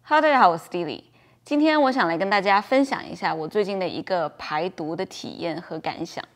Hello， 大家好，我是 Dilly。今天我想来跟大家分享一下我最近的一个排毒的体验和感想。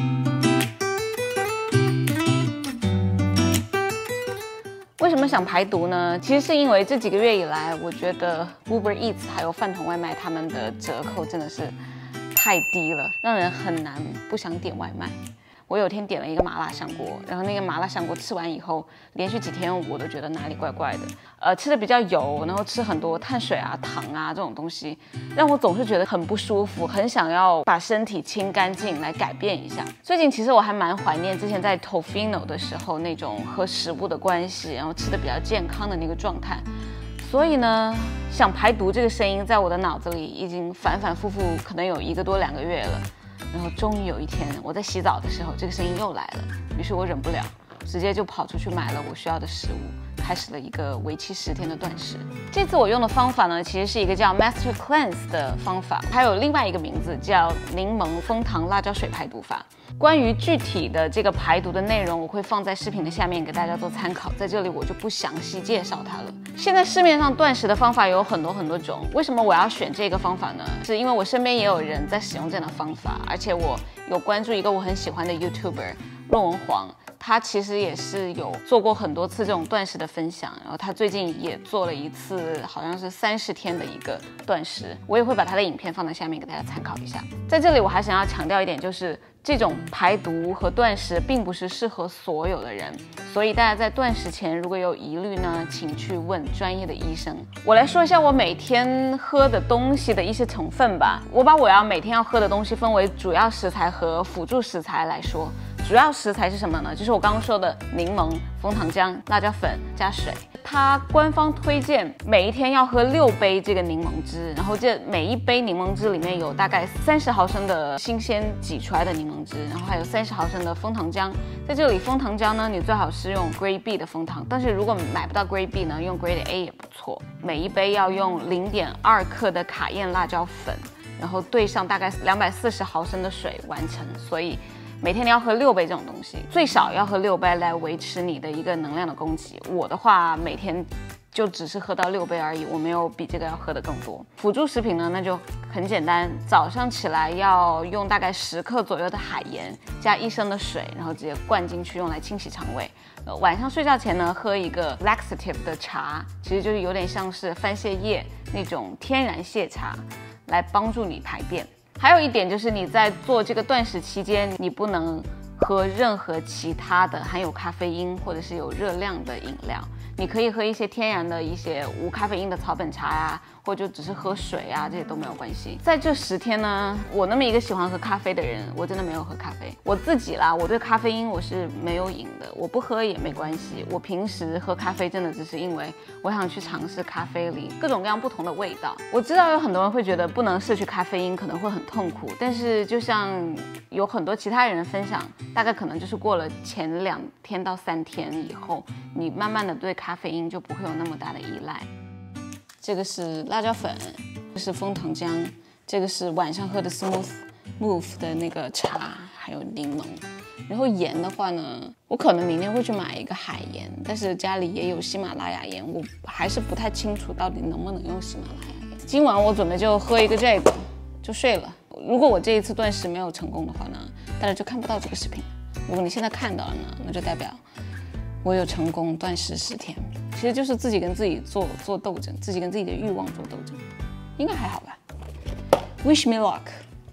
为什么想排毒呢？其实是因为这几个月以来，我觉得 Uber Eats 还有饭桶外卖他们的折扣真的是太低了，让人很难不想点外卖。我有天点了一个麻辣香锅，然后那个麻辣香锅吃完以后，连续几天我都觉得哪里怪怪的，吃的比较油，然后吃很多碳水啊、糖啊这种东西，让我总是觉得很不舒服，很想要把身体清干净来改变一下。最近其实我还蛮怀念之前在 Tofino 的时候那种和食物的关系，然后吃的比较健康的那个状态。所以呢，想排毒这个声音在我的脑子里已经反反复复，可能有1个多2个月了。然后终于有一天，我在洗澡的时候，这个声音又来了。于是我忍不了，直接就跑出去买了我需要的食物，开始了一个为期10天的断食。这次我用的方法呢，其实是一个叫 Master Cleanse 的方法，还有另外一个名字叫柠檬枫糖辣椒水排毒法。关于具体的这个排毒的内容，我会放在视频的下面给大家做参考，在这里我就不详细介绍它了。现在市面上断食的方法有很多种，为什么我要选这个方法呢？是因为我身边也有人在使用这样的方法，而且我有关注一个我很喜欢的 YouTuber 润文黄，他其实也是有做过很多次这种断食的分享，然后他最近也做了一次，好像是30天的一个断食，我也会把他的影片放在下面给大家参考一下。在这里我还想要强调一点，就是这种排毒和断食并不是适合所有的人，所以大家在断食前如果有疑虑呢，请去问专业的医生。我来说一下我每天喝的东西的一些成分吧。我把我每天要喝的东西分为主要食材和辅助食材来说。主要食材是什么呢？就是我刚刚说的柠檬、枫糖浆、辣椒粉加水。它官方推荐每一天要喝6杯这个柠檬汁，然后这每一杯柠檬汁里面有大概30毫升的新鲜挤出来的柠檬汁，然后还有30毫升的枫糖浆。在这里枫糖浆呢，你最好是用 Grade B 的枫糖，但是如果买不到 Grade B 呢，用 Grade A 也不错。每一杯要用0.2克的卡宴辣椒粉，然后兑上大概240毫升的水完成。所以每天你要喝6杯这种东西，最少要喝6杯来维持你的一个能量的供给。我的话，每天就只是喝到6杯而已，我没有比这个要喝的更多。辅助食品呢，那就很简单，早上起来要用大概10克左右的海盐，加1升的水，然后直接灌进去用来清洗肠胃。晚上睡觉前呢，喝一个 laxative 的茶，其实就是有点像是番泻叶那种天然泻茶，来帮助你排便。还有一点就是你在做这个断食期间，你不能喝任何其他的含有咖啡因或者是有热量的饮料。你可以喝一些天然的一些无咖啡因的草本茶啊，或者就只是喝水啊，这些都没有关系。在这10天呢，我那么一个喜欢喝咖啡的人，我真的没有喝咖啡。我自己啦，我对咖啡因我是没有瘾的，我不喝也没关系。我平时喝咖啡真的只是因为我想去尝试咖啡里各种各样不同的味道。我知道有很多人会觉得不能摄取咖啡因可能会很痛苦，但是就像有很多其他人分享，大概可能就是过了前2天到3天以后，你慢慢的对咖啡因就不会有那么大的依赖。这个是辣椒粉，这是枫糖浆，这个是晚上喝的 Smooth Move 的那个茶，还有柠檬。然后盐的话呢，我可能明天会去买一个海盐，但是家里也有喜马拉雅盐，我还是不太清楚到底能不能用喜马拉雅盐。今晚我准备就喝一个这个，就睡了。如果我这一次断食没有成功的话呢，大家就看不到这个视频。如果你现在看到了呢，那就代表我有成功断食10天。其实就是自己跟自己做斗争，自己跟自己的欲望做斗争，应该还好吧。Wish me luck。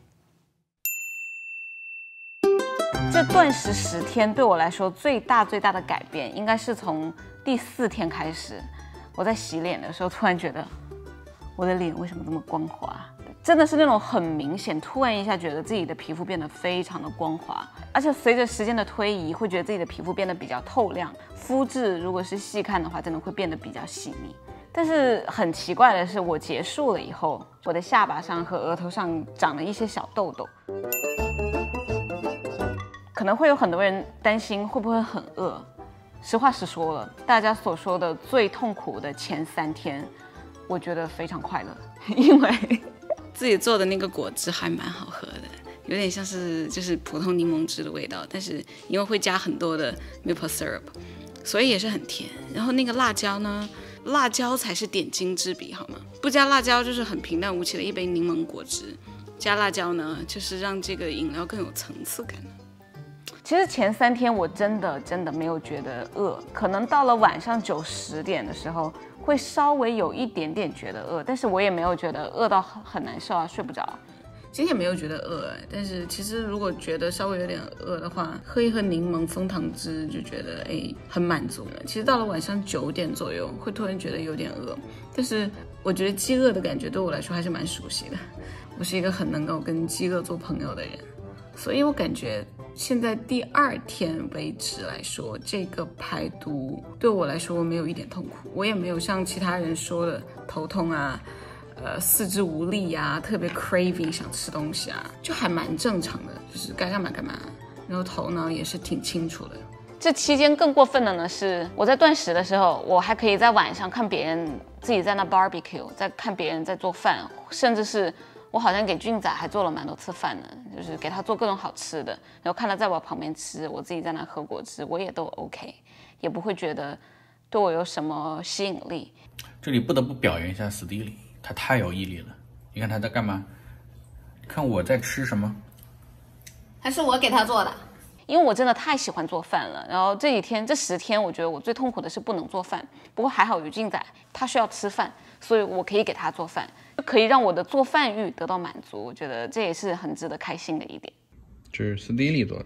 这断食10天对我来说最大的改变，应该是从第4天开始。我在洗脸的时候，突然觉得我的脸为什么这么光滑？真的是那种很明显，突然一下觉得自己的皮肤变得非常的光滑，而且随着时间的推移，会觉得自己的皮肤变得比较透亮，肤质如果是细看的话，真的会变得比较细腻。但是很奇怪的是，我结束了以后，我的下巴上和额头上长了一些小痘痘。可能会有很多人担心会不会很饿。实话实说了，大家所说的最痛苦的前3天，我觉得非常快乐，因为自己做的那个果汁还蛮好喝的，有点像是就是普通柠檬汁的味道，但是因为会加很多的 maple syrup， 所以也是很甜。然后那个辣椒呢， 辣椒才是点睛之笔，好吗？不加辣椒就是很平淡无奇的一杯柠檬果汁，加辣椒呢，就是让这个饮料更有层次感。其实前3天我真的没有觉得饿，可能到了晚上9、10点的时候会稍微有一点点觉得饿，但是我也没有觉得饿到很难受啊，睡不着。今天也没有觉得饿，但是其实如果觉得稍微有点饿的话，喝一喝柠檬枫糖汁就觉得很满足了。其实到了晚上9点左右会突然觉得有点饿，但是我觉得饥饿的感觉对我来说还是蛮熟悉的。我是一个很能够跟饥饿做朋友的人，所以我感觉现在第2天为止来说，这个排毒对我来说没有一点痛苦，我也没有像其他人说的头痛啊。四肢无力啊，特别 craving 想吃东西啊，就还蛮正常的，就是该干嘛干嘛，然后头脑也是挺清楚的。这期间更过分的呢是，我在断食的时候，我还可以在晚上看别人自己在那 barbecue， 在看别人在做饭，甚至是我好像给俊仔还做了蛮多次饭呢，就是给他做各种好吃的，然后看他在我旁边吃，我自己在那喝果汁，我也都 OK， 也不会觉得对我有什么吸引力。 这里不得不表扬一下史蒂里。他太有毅力了，你看他在干嘛？看我在吃什么？ 还是我给他做的？因为我真的太喜欢做饭了。然后这10天，我觉得我最痛苦的是不能做饭。不过还好有俊仔，他需要吃饭，所以我可以给他做饭，就可以让我的做饭欲得到满足。我觉得这也是很值得开心的一点。 这是史蒂利做的。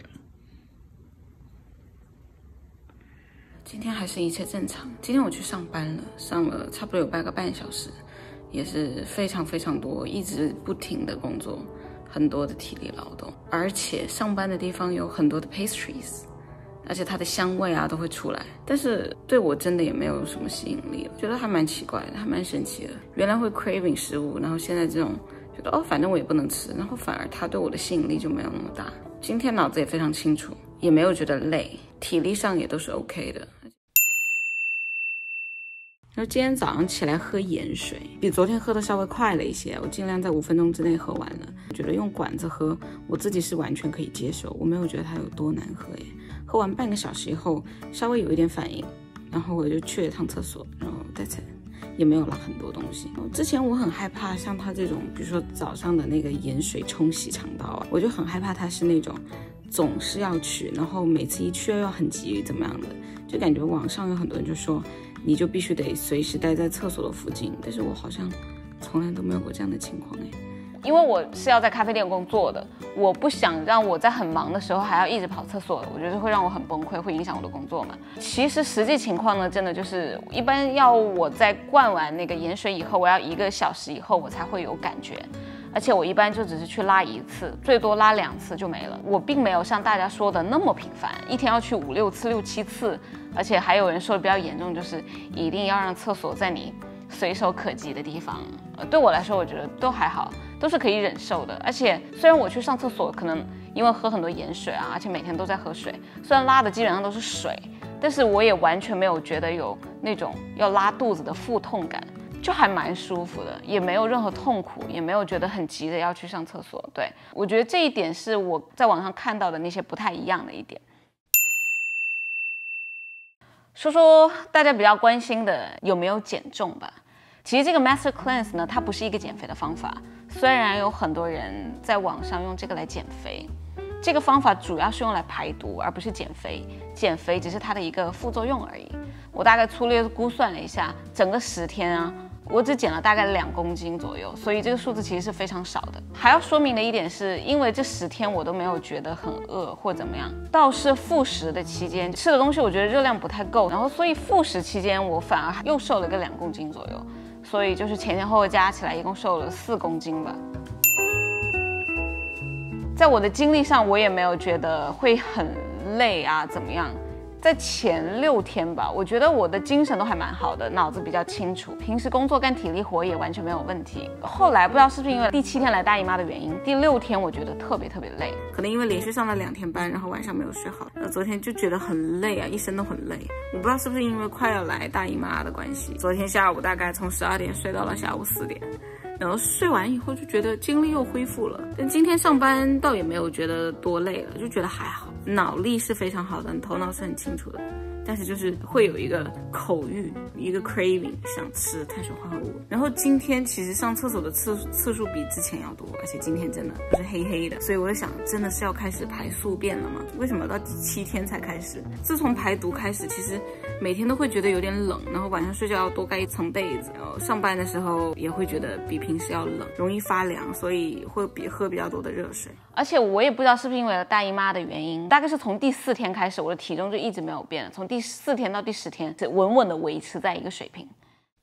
今天还是一切正常。今天我去上班了，上了差不多有8个半小时。也是非常多，一直不停的工作，很多的体力劳动，而且上班的地方有很多的 pastries， 而且它的香味啊都会出来，但是对我真的也没有什么吸引力，我觉得还蛮奇怪的，还蛮神奇的。原来会 craving 食物，然后现在这种觉得反正我也不能吃，然后反而它对我的吸引力就没有那么大。今天脑子也非常清楚，也没有觉得累，体力上也都是 OK 的。然后今天早上起来喝盐水，比昨天喝的稍微快了一些，我尽量在5分钟之内喝完了。我觉得用管子喝，我自己是完全可以接受，我没有觉得它有多难喝耶。喝完半个小时以后，稍微有一点反应，然后我就去了趟厕所，然后再吃，也没有拉很多东西。之前我很害怕像它这种，比如说早上的那个盐水冲洗肠道啊，我就很害怕它是那种总是要去，然后每次一去又要很急怎么样的，就感觉网上有很多人就说你就必须得随时待在厕所的附近，但是我好像从来都没有过这样的情况哎。因为我是要在咖啡店工作的，我不想让我在很忙的时候还要一直跑厕所，我觉得会让我很崩溃，会影响我的工作嘛。其实实际情况呢，真的就是一般要我在灌完那个盐水以后，我要1个小时以后我才会有感觉。而且我一般就只是去拉1次，最多拉2次就没了。我并没有像大家说的那么频繁，一天要去5、6次、6、7次。而且还有人说的比较严重，就是一定要让厕所在你随手可及的地方。对我来说，我觉得都还好，都是可以忍受的。而且虽然我去上厕所，可能因为喝很多盐水啊，而且每天都在喝水，虽然拉的基本上都是水，但是我也完全没有觉得有那种要拉肚子的腹痛感。就还蛮舒服的，也没有任何痛苦，也没有觉得很急的要去上厕所。对，我觉得这一点是我在网上看到的那些不太一样的一点。说说大家比较关心的有没有减重吧。其实这个 Master Cleanse 呢，它不是一个减肥的方法，虽然有很多人在网上用这个来减肥，这个方法主要是用来排毒，而不是减肥。减肥只是它的一个副作用而已。我大概粗略估算了一下，整个10天啊，我只减了大概2公斤左右，所以这个数字其实是非常少的。还要说明的一点是，因为这10天我都没有觉得很饿或怎么样，倒是复食的期间吃的东西我觉得热量不太够，然后所以复食期间我反而又瘦了个2公斤左右，所以就是前后加起来一共瘦了4公斤吧。在我的经历上，我也没有觉得会很累啊怎么样。在前6天吧，我觉得我的精神都还蛮好的，脑子比较清楚，平时工作干体力活也完全没有问题。后来不知道是不是因为第7天来大姨妈的原因，第6天我觉得特别累，可能因为连续上了2天班，然后晚上没有睡好，昨天就觉得很累啊，一身都很累。我不知道是不是因为快要来大姨妈的关系，昨天下午大概从12点睡到了下午4点。然后睡完以后就觉得精力又恢复了，但今天上班倒也没有觉得多累了，就觉得还好。 脑力是非常好的，你头脑是很清楚的，但是就是会有一个口欲，一个 craving 想吃碳水化合物。然后今天其实上厕所的次数比之前要多，而且今天真的就是黑黑的，所以我就想，真的是要开始排宿便了吗？为什么到第7天才开始？自从排毒开始，其实每天都会觉得有点冷，然后晚上睡觉要多盖1层被子，然后上班的时候也会觉得比平时要冷，容易发凉，所以会喝比较多的热水。而且我也不知道是不是因为大姨妈的原因，大概是从第4天开始，我的体重就一直没有变了，从第4天到第10天是稳稳的维持在一个水平。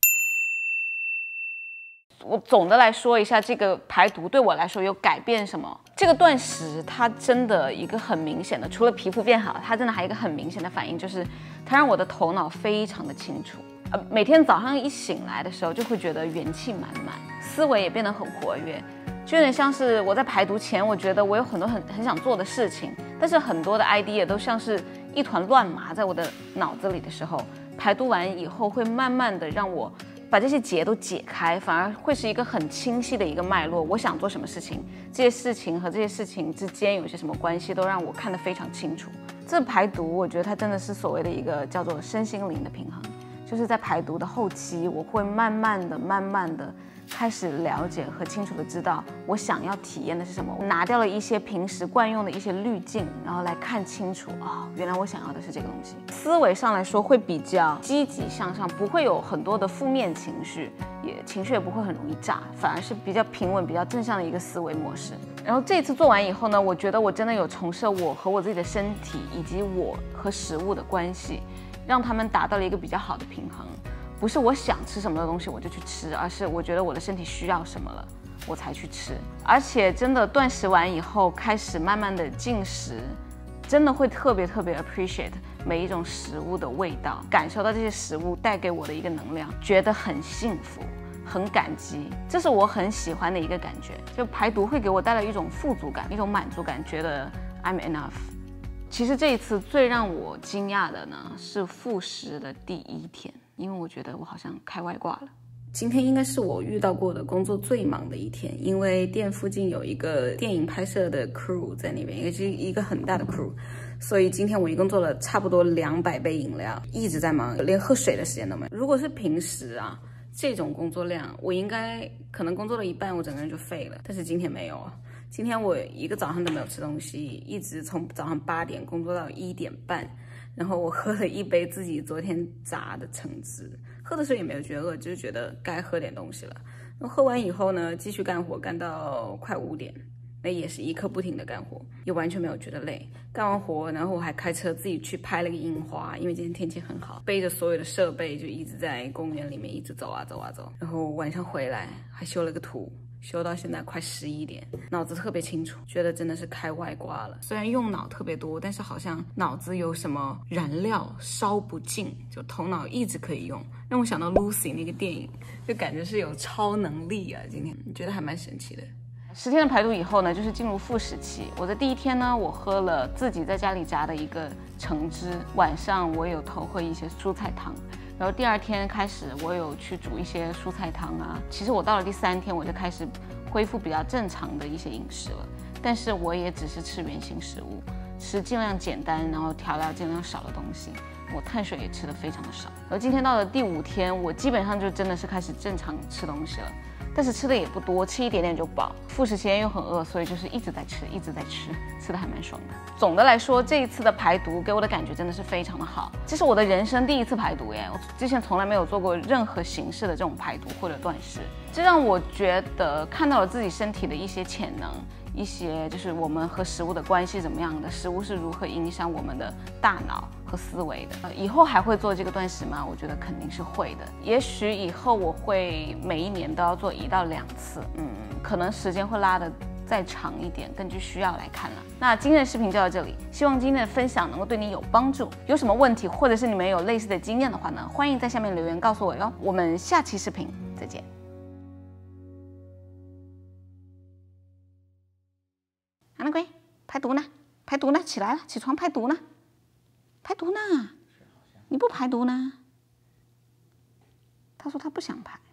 我总的来说一下，这个排毒对我来说有改变什么？这个断食它真的一个很明显的，除了皮肤变好，它真的还有一个很明显的反应，就是它让我的头脑非常的清楚。每天早上一醒来的时候，就会觉得元气满满，思维也变得很活跃。就有点像是我在排毒前，我觉得我有很多很想做的事情，但是很多的 idea 都像是一团乱麻在我的脑子里的时候，排毒完以后会慢慢的让我把这些结都解开，反而会是一个很清晰的一个脉络。我想做什么事情，这些事情和这些事情之间有些什么关系，都让我看得非常清楚。这排毒，我觉得它真的是所谓的一个叫做身心灵的平衡，就是在排毒的后期，我会慢慢的开始了解和清楚的知道我想要体验的是什么，拿掉了一些平时惯用的一些滤镜，然后来看清楚原来我想要的是这个东西。思维上来说会比较积极向上，不会有很多的负面情绪，情绪也不会很容易炸，反而是比较平稳、比较正向的一个思维模式。然后这一次做完以后呢，我觉得我真的有重设我和我自己的身体以及我和食物的关系，让他们达到了一个比较好的平衡。不是我想吃什么的东西我就去吃，而是我觉得我的身体需要什么了，我才去吃。而且真的断食完以后，开始慢慢的进食，真的会特别 appreciate 每一种食物的味道，感受到这些食物带给我的一个能量，觉得很幸福，很感激，这是我很喜欢的一个感觉。就排毒会给我带来一种富足感，一种满足感，觉得 I'm enough。其实这一次最让我惊讶的呢，是复食的第1天。因为我觉得我好像开外挂了。今天应该是我遇到过的工作最忙的一天，因为店附近有一个电影拍摄的 crew 在那边，也是一个很大的 crew， 所以今天我一共做了差不多200杯饮料，一直在忙，连喝水的时间都没有。如果是平时这种工作量，我应该可能工作了一半，我整个人就废了，但是今天没有啊。今天我一个早上都没有吃东西，一直从早上8点工作到1点半。然后我喝了1杯自己昨天榨的橙汁，喝的时候也没有觉得饿，就是觉得该喝点东西了。然后喝完以后呢，继续干活，干到快5点，那也是一刻不停的干活，也完全没有觉得累。干完活，然后我还开车自己去拍了个樱花，因为今天天气很好，背着所有的设备就一直在公园里面一直走。然后晚上回来还修了个图。修到现在快11点，脑子特别清楚，觉得真的是开外挂了。虽然用脑特别多，但是好像脑子有什么燃料烧不尽，就头脑一直可以用，让我想到 Lucy 那个电影，就感觉是有超能力啊。今天觉得还蛮神奇的。10天的排毒以后呢，就是进入复食期。我在第1天呢，我喝了自己在家里榨的一个橙汁，晚上我有偷喝一些蔬菜汤。然后第2天开始，我有去煮一些蔬菜汤啊。其实我到了第3天，我就开始恢复比较正常的一些饮食了。但是我也只是吃原型食物，吃尽量简单，然后调料尽量少的东西。我碳水也吃得非常的少。然后今天到了第5天，我基本上就真的是开始正常吃东西了。但是吃的也不多，吃一点点就饱。复食期间又很饿，所以就是一直在吃，吃的还蛮爽的。总的来说，这一次的排毒给我的感觉真的是非常的好。这是我的人生第1次排毒耶，我之前从来没有做过任何形式的这种排毒或者断食，这让我觉得看到了自己身体的一些潜能。一些就是我们和食物的关系怎么样的，食物是如何影响我们的大脑和思维的。以后还会做这个断食吗？我觉得肯定是会的。也许以后我会每1年都要做1到2次，可能时间会拉得再长一点，根据需要来看了。那今天的视频就到这里，希望今天的分享能够对你有帮助。有什么问题，或者是你们有类似的经验的话呢，欢迎在下面留言告诉我哟。我们下期视频再见。安娜龟，排毒呢？排毒呢？起来了，起床排毒呢？排毒呢？你不排毒呢？他说他不想排。